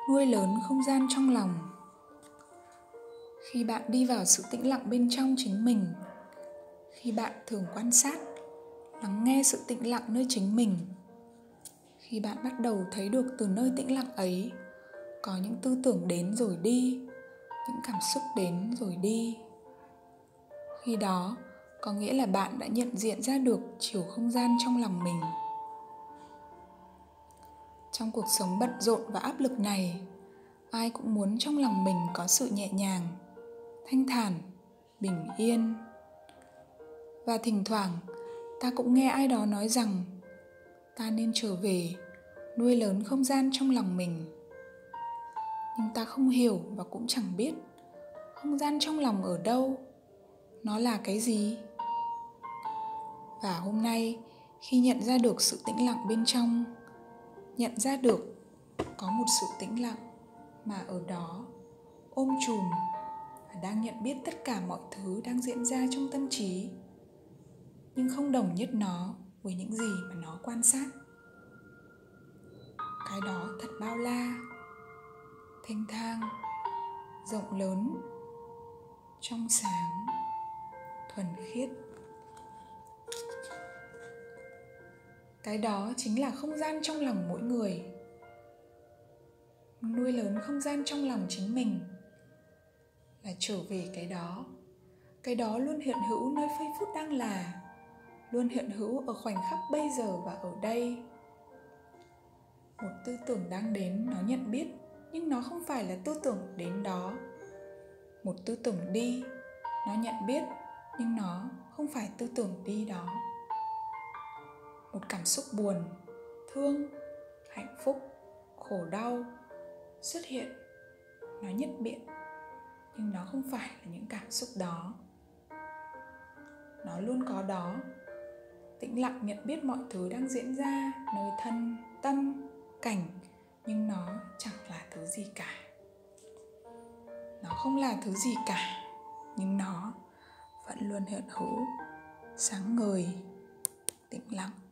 nuôi lớn không gian trong lòng. Khi bạn đi vào sự tĩnh lặng bên trong chính mình, khi bạn thường quan sát, lắng nghe sự tĩnh lặng nơi chính mình, khi bạn bắt đầu thấy được từ nơi tĩnh lặng ấy có những tư tưởng đến rồi đi, những cảm xúc đến rồi đi, khi đó có nghĩa là bạn đã nhận diện ra được chiều không gian trong lòng mình. Trong cuộc sống bận rộn và áp lực này, ai cũng muốn trong lòng mình có sự nhẹ nhàng, thanh thản, bình yên. Và thỉnh thoảng ta cũng nghe ai đó nói rằng ta nên trở về nuôi lớn không gian trong lòng mình. Nhưng ta không hiểu và cũng chẳng biết không gian trong lòng ở đâu, nó là cái gì. Và hôm nay, khi nhận ra được sự tĩnh lặng bên trong, nhận ra được có một sự tĩnh lặng mà ở đó ôm chùm và đang nhận biết tất cả mọi thứ đang diễn ra trong tâm trí, nhưng không đồng nhất nó với những gì mà nó quan sát. Cái đó thật bao la, thênh thang, rộng lớn, trong sáng, thuần khiết. Cái đó chính là không gian trong lòng mỗi người. Nuôi lớn không gian trong lòng chính mình là trở về cái đó. Cái đó luôn hiện hữu nơi giây phút đang là, luôn hiện hữu ở khoảnh khắc bây giờ và ở đây. Một tư tưởng đang đến, nó nhận biết, nhưng nó không phải là tư tưởng đến đó. Một tư tưởng đi, nó nhận biết, nhưng nó không phải tư tưởng đi đó. Một cảm xúc buồn, thương, hạnh phúc, khổ đau xuất hiện, nó nhận biết, nhưng nó không phải là những cảm xúc đó. Nó luôn có đó, tĩnh lặng nhận biết mọi thứ đang diễn ra nơi thân, tâm, cảnh, nhưng nó chẳng là thứ gì cả. Nó không là thứ gì cả, nhưng nó vẫn luôn hiện hữu, sáng ngời, tĩnh lặng.